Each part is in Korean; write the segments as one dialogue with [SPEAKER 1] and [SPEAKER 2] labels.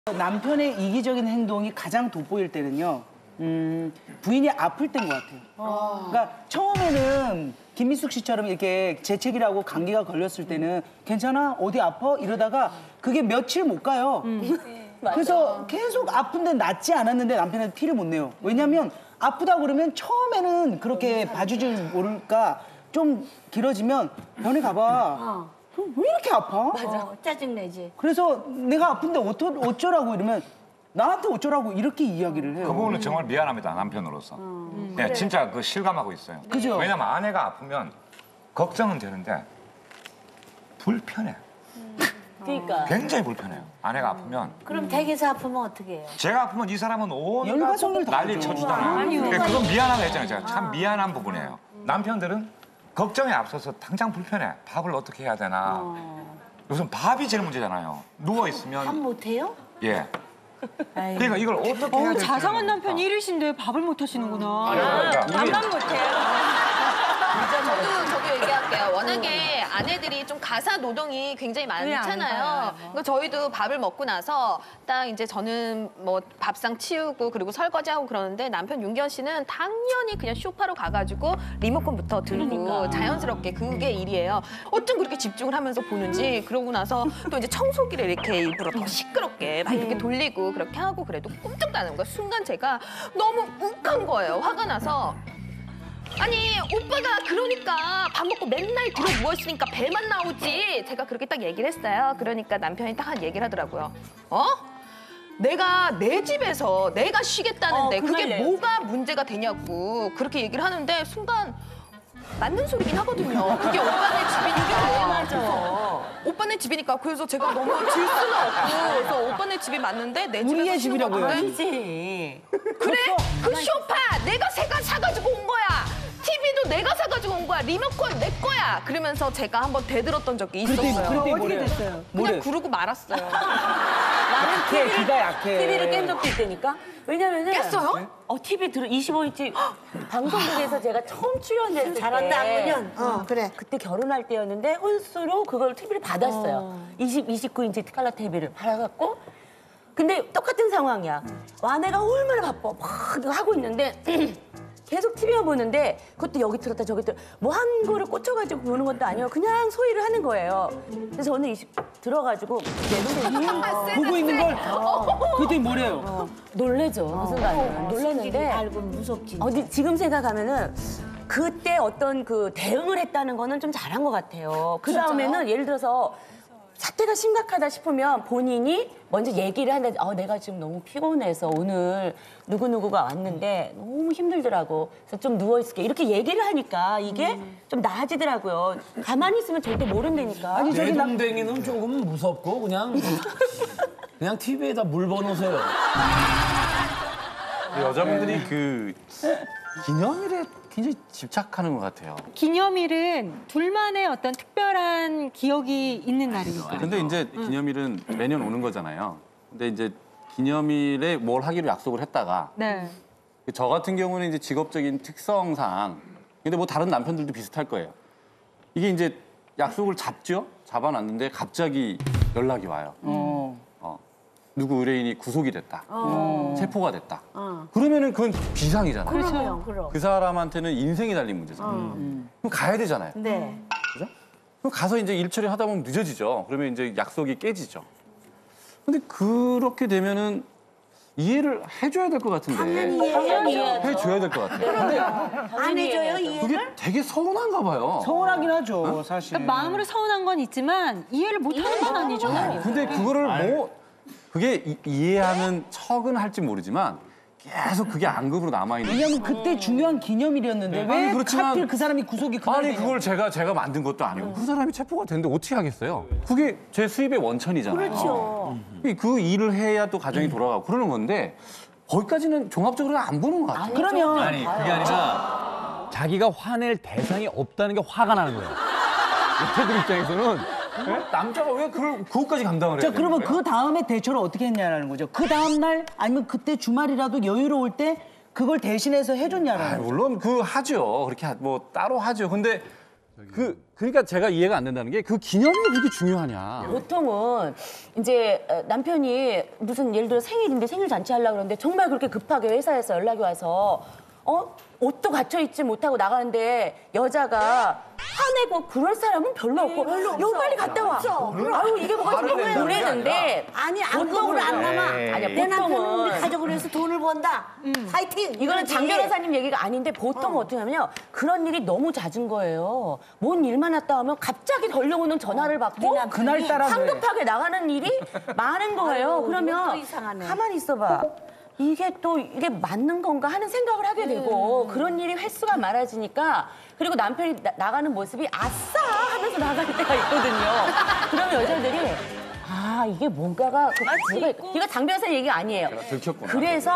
[SPEAKER 1] 남편의 이기적인 행동이 가장 돋보일 때는요. 부인이 아플 때인 것 같아요. 그러니까 처음에는 김미숙 씨처럼 이렇게 재채기라고 감기가 걸렸을 때는 괜찮아? 어디 아파? 이러다가 그게 며칠 못 가요. 그래서 계속 아픈데 낫지 않았는데 남편한테 티를 못 내요. 왜냐면 아프다고 그러면 처음에는 그렇게 봐주질 모를까 좀 길어지면 병원에 가봐. 왜 이렇게 아파?
[SPEAKER 2] 맞아. 짜증내지.
[SPEAKER 1] 그래서 내가 아픈데 어쩌라고 이러면 나한테 어쩌라고 이렇게 이야기를 해요.
[SPEAKER 3] 그 부분은 정말 미안합니다, 남편으로서. 네, 그래. 진짜 그 실감하고 있어요.
[SPEAKER 1] 그죠?
[SPEAKER 3] 왜냐면 아내가 아프면 걱정은 되는데 불편해.
[SPEAKER 2] 그러니까.
[SPEAKER 3] 굉장히 불편해요. 아내가 아프면.
[SPEAKER 2] 그럼 댁에서 아프면 어떻게 해요?
[SPEAKER 3] 제가 아프면 이 사람은 온갖
[SPEAKER 1] 열과성을 다
[SPEAKER 3] 난리
[SPEAKER 1] 하죠.
[SPEAKER 3] 쳐주잖아요. 그건 미안하다 했잖아요. 제가 참 미안한 부분이에요. 남편들은 걱정에 앞서서 당장 불편해. 밥을 어떻게 해야 되나. 요즘 밥이 제일 문제잖아요. 누워있으면.
[SPEAKER 2] 밥 못해요?
[SPEAKER 3] 예. 그러니까 이걸 어떻게 해야 될지.
[SPEAKER 4] 자상한 남편이 이러신데 밥을 못 하시는구나.
[SPEAKER 2] 밥만 못해요?
[SPEAKER 5] 저도 얘기할게요. 워낙에 아내들이 좀 가사 노동이 굉장히 많잖아요. 그러니까 저희도 밥을 먹고 나서 딱 이제 저는 뭐 밥상 치우고 그리고 설거지하고 그러는데 남편 윤기현 씨는 당연히 그냥 소파로 가가지고 리모컨부터 들고 자연스럽게 그게 일이에요. 어쩜 그렇게 집중을 하면서 보는지. 그러고 나서 또 이제 청소기를 이렇게 일부러 더 시끄럽게 막 이렇게 돌리고 그렇게 하고 그래도 꼼짝 나는 거야. 순간 제가 너무 욱한 거예요. 화가 나서. 아니 오빠가 그러니까 밥 먹고 맨날 들어 누워있으니까 배만 나오지. 제가 그렇게 딱 얘기를 했어요. 그러니까 남편이 딱 한 얘기를 하더라고요. 내가 내 집에서 내가 쉬겠다는데 그게 뭐가 문제가 되냐고 그렇게 얘기를 하는데 순간 맞는 소리긴 하거든요. 그게 오빠네 집이니까.
[SPEAKER 2] 맞아.
[SPEAKER 5] 오빠네 집이니까. 그래서 제가 너무 질 수는 없고 그래서 오빠네 집이 맞는데 내 집에서
[SPEAKER 1] 우리의
[SPEAKER 5] 쉬는
[SPEAKER 1] 집이라고요.
[SPEAKER 5] 건데
[SPEAKER 2] 아니지.
[SPEAKER 5] 그래? 그 소파 내가 사가지고 온 거야. TV도 내가 사가지고 온 거야. 리모컨 내 거야. 그러면서 제가 한번 대들었던 적이 있었어요.
[SPEAKER 1] 그때
[SPEAKER 4] 어떻게 됐어요?
[SPEAKER 5] 그냥 그러고 말았어요.
[SPEAKER 1] 약해, 기가 약해.
[SPEAKER 2] TV를 깬 적도 있다니까? 왜냐면은.
[SPEAKER 5] 깼어요?
[SPEAKER 2] TV 25인치 방송국에서 제가 처음 출연했을 때.
[SPEAKER 6] 잘한다, 학년. 그래.
[SPEAKER 2] 그때 결혼할 때였는데 혼수로 그걸 TV를 받았어요. 29인치 컬러 TV를 받아갖고. 근데 똑같은 상황이야. 아내가 얼마나 바빠. 막 하고 있는데 계속 TV만 보는데 그것도 여기 틀었다 저기 틀었다 뭐 한 거를 꽂혀가지고 보는 것도 아니고 그냥 소리를 하는 거예요. 그래서 저는 들어가지고 내 눈에
[SPEAKER 1] 보고 있는 걸 그때 뭐래요?
[SPEAKER 2] 놀래죠. 그 순간은. 놀랐는데
[SPEAKER 6] 알고 무섭지.
[SPEAKER 2] 어디 지금 생각하면은 그때 어떤 그 대응을 했다는 거는 좀 잘한 것 같아요. 그 다음에는 예를 들어서 사태가 심각하다 싶으면 본인이 먼저 얘기를 하는데 내가 지금 너무 피곤해서 오늘 누구누구가 왔는데 너무 힘들더라고. 그래서 좀 누워있을게. 이렇게 얘기를 하니까 이게 좀 나아지더라고요. 가만히 있으면 절대 모른다니까.
[SPEAKER 1] 아니 저기
[SPEAKER 7] 내동댕이는 조금 무섭고 그냥 TV에다 물 버놓으세요.
[SPEAKER 8] 여자분들이 그 기념일에 굉장히 집착하는 것 같아요.
[SPEAKER 4] 기념일은 둘만의 어떤 특별한 기억이 있는 날이니까.
[SPEAKER 8] 근데 이제 기념일은 매년 오는 거잖아요. 근데 이제 기념일에 뭘 하기로 약속을 했다가
[SPEAKER 4] 네.
[SPEAKER 8] 저 같은 경우는 이제 직업적인 특성상 근데 뭐 다른 남편들도 비슷할 거예요. 이게 이제 약속을 잡아놨는데 갑자기 연락이 와요. 누구 의뢰인이 구속이 됐다. 체포가 됐다. 그러면은 그건 비상이잖아요.
[SPEAKER 2] 그럼.
[SPEAKER 8] 그 사람한테는 인생이 달린 문제잖아요. 그럼 가야 되잖아요.
[SPEAKER 2] 네.
[SPEAKER 8] 그죠? 그럼 가서 이제 일 처리하다 보면 늦어지죠. 그러면 이제 약속이 깨지죠. 근데 그렇게 되면은 이해를 해줘야 될 것 같은데. 해줘야 될 것 같아요.
[SPEAKER 6] 안 해줘요, 이해를?
[SPEAKER 8] 그게 되게 서운한가 봐요.
[SPEAKER 1] 서운하긴 하죠, 사실.
[SPEAKER 4] 그러니까 마음으로 서운한 건 있지만 이해를 못하는 건 아니죠.
[SPEAKER 8] 근데 그거를 그게 이해하는 척은 할지 모르지만 계속 그게 안급으로 남아있는.
[SPEAKER 1] 왜냐면 그때 중요한 기념일이었는데 왜
[SPEAKER 8] 아니, 그렇지만-
[SPEAKER 1] 하필 그 사람이 구속이 그날
[SPEAKER 8] 아니
[SPEAKER 1] 되냐.
[SPEAKER 8] 그걸 제가 만든 것도 아니고 그 사람이 체포가 됐는데 어떻게 하겠어요? 그게 제 수입의 원천이잖아요.
[SPEAKER 2] 그렇죠.
[SPEAKER 8] 그 일을 해야 또 가정이 돌아가고 그러는 건데 거기까지는 종합적으로는 안 보는 것 같아요.
[SPEAKER 1] 그러면
[SPEAKER 7] 아니 그게 아니라 자기가 화낼 대상이 없다는 게 화가 나는 거예요. 여태들 입장에서는
[SPEAKER 8] 남자가 왜 그것까지 감당을 해야
[SPEAKER 1] 자,
[SPEAKER 8] 되는
[SPEAKER 1] 그러면
[SPEAKER 8] 거예요?
[SPEAKER 1] 그 다음에 대처를 어떻게 했냐라는 거죠. 그 다음 날 아니면 그때 주말이라도 여유로울 때 그걸 대신해서 해줬냐라는 거죠.
[SPEAKER 8] 물론 하죠. 그렇게 뭐 따로 하죠. 근데
[SPEAKER 7] 그러니까 제가 이해가 안 된다는 게 그 기념이 그렇게 중요하냐.
[SPEAKER 2] 보통은 이제 남편이 무슨 예를 들어 생일인데 생일 잔치 하려고 그러는데 정말 그렇게 급하게 회사에서 연락이 와서 옷도 갖춰 입지 못하고 나가는데 여자가 화내고 그럴 사람은 별로 없고 요 빨리 갔다 와. 아유 이게 뭐가 중요해 그랬는데
[SPEAKER 6] 아니 안검으로 안 남아.
[SPEAKER 2] 아니야
[SPEAKER 6] 내 남편은 우리
[SPEAKER 2] 보통은
[SPEAKER 6] 가족을 위해서 돈을 번다. 파이팅.
[SPEAKER 2] 이거는 장
[SPEAKER 6] 그러지.
[SPEAKER 2] 변호사님 얘기가 아닌데 보통 어떻게 하면요 그런 일이 너무 잦은 거예요. 뭔 일만 났다 하면 갑자기 걸려오는 전화를 받고
[SPEAKER 1] 그날따라 왜.
[SPEAKER 2] 황급하게 나가는 일이 많은 거예요.
[SPEAKER 6] 아유,
[SPEAKER 2] 그러면
[SPEAKER 6] 이것도 이상하네.
[SPEAKER 2] 가만히 있어봐. 이게 맞는 건가 하는 생각을 하게 되고 그런 일이 횟수가 많아지니까 그리고 남편이 나가는 모습이 아싸 하면서 나갈 때가 있거든요. 그러면 여자들이 아 이게 뭔가가 이거 장 변호사 얘기가 아니에요.
[SPEAKER 8] 들켰구나.
[SPEAKER 2] 그래서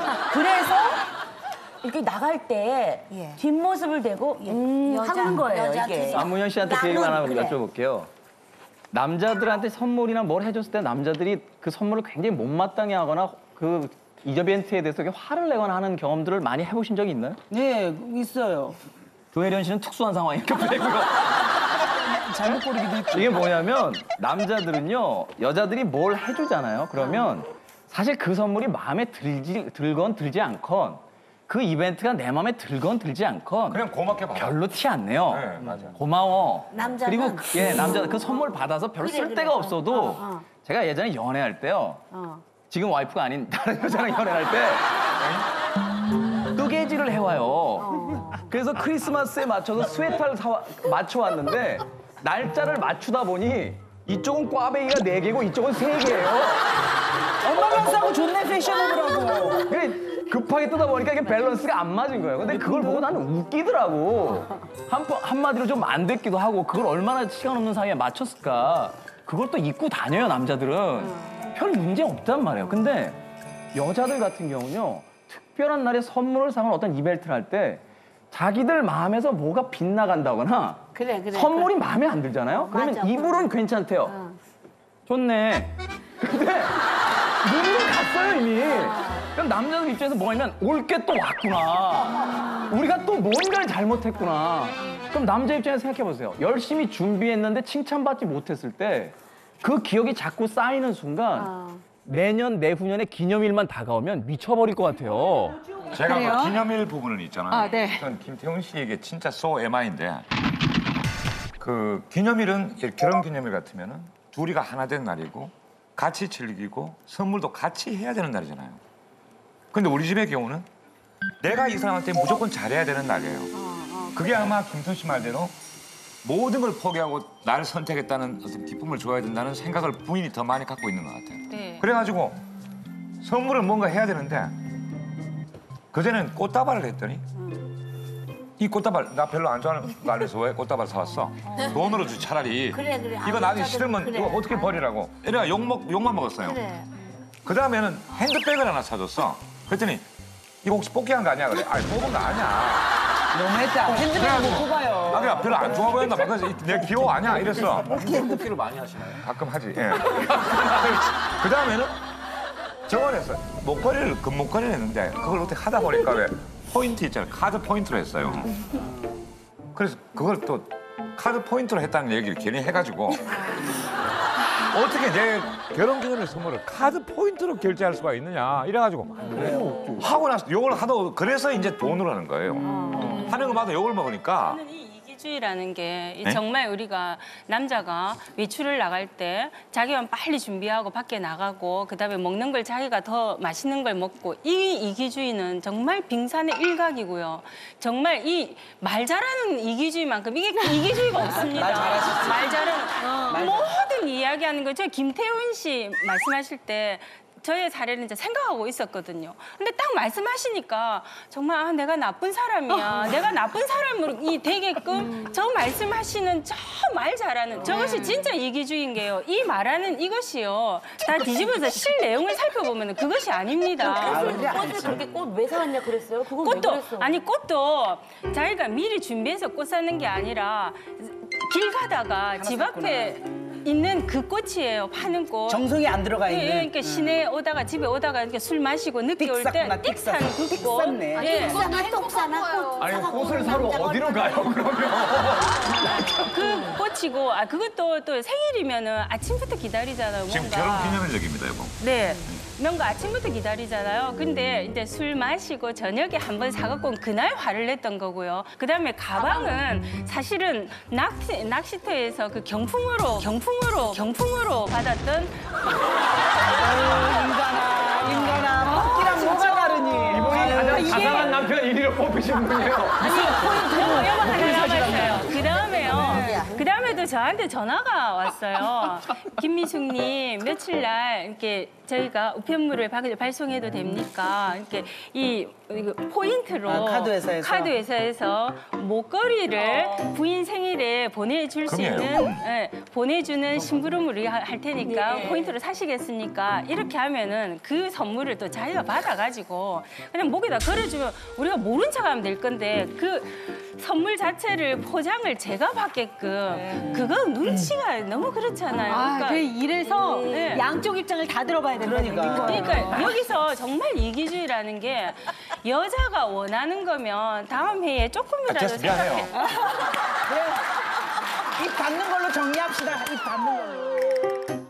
[SPEAKER 2] 이렇게 나갈 때
[SPEAKER 6] 예.
[SPEAKER 2] 뒷모습을 대고 하는 거예요 이게.
[SPEAKER 9] 안문현 씨한테 그 얘기만 하나
[SPEAKER 6] 그래.
[SPEAKER 9] 여쭤볼게요. 남자들한테 선물이나 뭘 해줬을 때 남자들이 그 선물을 굉장히 못마땅해 하거나 그 이벤트에 대해서 이렇게 화를 내거나 하는 경험들을 많이 해보신 적이 있나요?
[SPEAKER 1] 네, 있어요.
[SPEAKER 9] 조혜련 씨는 특수한 상황이었기 때문에
[SPEAKER 1] 잘못 고르기도 있고.
[SPEAKER 9] 이게 뭐냐면 남자들은요 여자들이 뭘 해주잖아요. 그러면 사실 그 선물이 마음에 들건 들지 않건 그 이벤트가 내 마음에 들건 들지 않건
[SPEAKER 3] 그냥 고맙게 받아.
[SPEAKER 9] 별로 티 안 내요.
[SPEAKER 3] 네, 맞아요.
[SPEAKER 9] 고마워.
[SPEAKER 6] 남자는?
[SPEAKER 9] 그리고 남자 그 선물 받아서 별
[SPEAKER 6] 그래,
[SPEAKER 9] 쓸데가
[SPEAKER 6] 그래.
[SPEAKER 9] 없어도 제가 예전에 연애할 때요. 지금 와이프가 아닌 다른 여자랑 연애할 때 뜨개질을 해와요. 그래서 크리스마스에 맞춰서 스웨터를 맞춰왔는데 날짜를 맞추다 보니 이쪽은 꽈배기가 4개고 이쪽은 3개예요.
[SPEAKER 1] 엄마만 싸고 좋네 패셔너블하고.
[SPEAKER 9] 그래 급하게 뜯어 보니까 이게 밸런스가 안 맞은 거예요. 근데 그걸 보고 나는 웃기더라고. 한마디로 좀 안 됐기도 하고 그걸 얼마나 시간 없는 사이에 맞췄을까. 그걸 또 입고 다녀요 남자들은. 별 문제 없단 말이에요. 근데 여자들 같은 경우는요. 특별한 날에 선물을 사는 어떤 이벤트를 할 때 자기들 마음에서 뭐가 빗나간다거나
[SPEAKER 6] 그래.
[SPEAKER 9] 선물이 마음에 안 들잖아요. 그러면
[SPEAKER 6] 맞아.
[SPEAKER 9] 이불은 괜찮대요. 좋네. 근데 눈으로 갔어요 이미. 그럼 남자들 입장에서 뭐냐면 올 게 또 왔구나. 우리가 또 뭔가를 잘못했구나. 그럼 남자 입장에서 생각해보세요. 열심히 준비했는데 칭찬받지 못했을 때 그 기억이 자꾸 쌓이는 순간 내년 내후년에 기념일만 다가오면 미쳐버릴 것 같아요.
[SPEAKER 3] 제가
[SPEAKER 4] 그래요?
[SPEAKER 3] 그 기념일 부분은 있잖아요.
[SPEAKER 4] 아, 네.
[SPEAKER 3] 전 김태훈 씨에게 진짜 so am I인데 그 기념일은 결혼 기념일 같으면은 둘이가 하나 된 날이고 같이 즐기고 선물도 같이 해야 되는 날이잖아요. 근데 우리 집의 경우는 내가 이 사람한테 무조건 잘해야 되는 날이에요. 그게 아마 김태훈 씨 말대로 모든 걸 포기하고 나를 선택했다는 어떤 기쁨을 줘야 된다는 생각을 부인이 더 많이 갖고 있는 것 같아요.
[SPEAKER 5] 네.
[SPEAKER 3] 그래가지고 선물을 뭔가 해야 되는데 그전엔 꽃다발을 했더니 이 꽃다발 나 별로 안 좋아하는 거 알면서 왜 꽃다발 사왔어? 돈으로 주지 차라리.
[SPEAKER 6] 그래.
[SPEAKER 3] 이거 나중에
[SPEAKER 6] 여자들은
[SPEAKER 3] 싫으면
[SPEAKER 6] 그래.
[SPEAKER 3] 이거 어떻게 버리라고. 이래가 욕만 먹었어요.
[SPEAKER 6] 그래.
[SPEAKER 3] 그다음에는 핸드백을 하나 사줬어. 그랬더니 이거 혹시 뽑기한 거 아니야? 그래. 아니 뽑은 거 아니야.
[SPEAKER 1] 너무했다. 핸드폰 못 뽑아요.
[SPEAKER 3] 아 그냥 별로 안 좋아 보였나 봐. 그래서 내 귀여워 아니야? 이랬어.
[SPEAKER 8] 뽑기를 많이 하시나요?
[SPEAKER 3] 가끔 하지. 예. 그다음에는 저걸 했어요. 금목걸이를 했는데 그걸 어떻게 하다 보니까 왜 포인트 있잖아요. 카드 포인트로 했어요. 그래서 그걸 또 카드 포인트로 했다는 얘기를 괜히 해가지고 어떻게 내 결혼기념일 선물을 카드 포인트로 결제할 수가 있느냐 이래가지고 하고 나서 욕을 하도 그래서 이제 돈으로 하는 거예요. 하는 거마다 욕을 먹으니까
[SPEAKER 10] 이 이기주의라는 게
[SPEAKER 3] 네?
[SPEAKER 10] 정말 우리가 남자가 외출을 나갈 때 자기만 빨리 준비하고 밖에 나가고 그다음에 먹는 걸 자기가 더 맛있는 걸 먹고 이 이기주의는 정말 빙산의 일각이고요. 정말 이 말 잘하는 이기주의만큼 이게 이기주의가 없습니다. 말 잘하는 모든 이야기하는 거 제가 김태훈 씨 말씀하실 때 저의 사례를 이제 생각하고 있었거든요. 근데 딱 말씀하시니까 정말 내가 나쁜 사람이야. 내가 나쁜 사람으로 되게끔 저 말씀하시는 저 말 잘하는 저것이 진짜 이기주의인 게요. 이 말하는 이것이요. 다 뒤집어서 실 내용을 살펴보면 그것이 아닙니다.
[SPEAKER 2] 꽃을 그렇게 꽃 왜 사왔냐 그랬어요? 그건 왜
[SPEAKER 10] 꽃도
[SPEAKER 2] 그랬어?
[SPEAKER 10] 아니 꽃도 자기가 미리 준비해서 꽃 사는 게 아니라 길 가다가 집 앞에 있는 그 꽃이에요. 파는 꽃.
[SPEAKER 1] 정성이 안 들어가 있는.
[SPEAKER 10] 예, 그러니까 시내 오다가 집에 오다가 이렇게 술 마시고 늦게 올 때
[SPEAKER 1] 띡쌌구나,
[SPEAKER 10] 띡산 그
[SPEAKER 1] 띡
[SPEAKER 10] 꽃.
[SPEAKER 1] 쌌네.
[SPEAKER 10] 예.
[SPEAKER 6] 싸나 똑싸나 꽃.
[SPEAKER 9] 아니 꽃을 사러 어디로 가요 그러면?
[SPEAKER 10] 그 꽃이고 그것도 또 생일이면은 아침부터 기다리잖아요.
[SPEAKER 3] 지금
[SPEAKER 10] 뭔가.
[SPEAKER 3] 결혼 기념일적입니다, 이거.
[SPEAKER 10] 네. 뭔가 아침부터 기다리잖아요. 근데 이제 술 마시고 저녁에 한 번 사갖고 그날 화를 냈던 거고요. 그다음에 가방은 사실은 낚시터에서 그 경품으로 받았던
[SPEAKER 1] 인간아, 뽑기랑 뭐가 다르니?
[SPEAKER 9] 이분이 가장 자상한 남편 1위로 뽑히신 분이에요.
[SPEAKER 10] 여보 하나 남았어요. 그다음에도 저한테 전화가 왔어요. 김미숙님 며칠 날 이렇게 저희가 우편물을 발송해도 됩니까? 이렇게 이거 포인트로 카드 회사에서 목걸이를 부인 생일에 보내줄 수 있는 보내주는 심부름을 우리가 할 테니까 포인트로 사시겠습니까? 이렇게 하면은 그 선물을 또 자기가 받아가지고 그냥 목에다 걸어주면 우리가 모른 척하면 될 건데 그 선물 자체를 포장을 제가 받게끔 그거 눈치가 너무 그렇잖아요.
[SPEAKER 4] 그 이래서
[SPEAKER 10] 네.
[SPEAKER 4] 양쪽 입장을 다 들어봐야 된다는 얘기인 거예요.
[SPEAKER 10] 그러니까 여기서 정말 이기주의라는 게 여자가 원하는 거면 다음 회에 조금이라도
[SPEAKER 3] 됐어, 미안해요.
[SPEAKER 1] 입 닫는 걸로 정리합시다. 입 닫는 걸로.